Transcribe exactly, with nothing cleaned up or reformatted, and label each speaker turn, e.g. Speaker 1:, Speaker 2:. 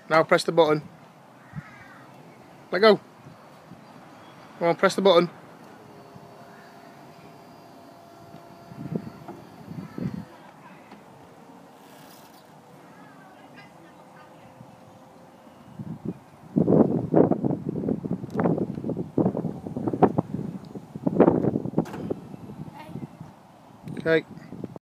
Speaker 1: Now press the button. Let go. Come on, press the button. Okay.